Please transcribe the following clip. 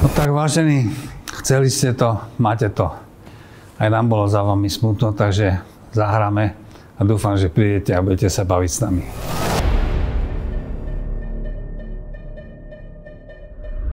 No tak vážení, chceli ste to, máte to. Aj nám bolo za vami smutno, takže zahráme a dúfam, že prídete a budete sa baviť s nami.